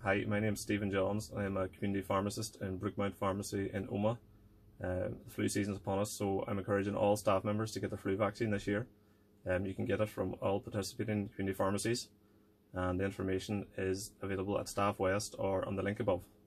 Hi, my name is Stephen Johns. I am a community pharmacist in Brookmount Pharmacy in Omagh. The flu season is upon us, so I'm encouraging all staff members to get the flu vaccine this year. You can get it from all participating community pharmacies, and the information is available at Staff West or on the link above.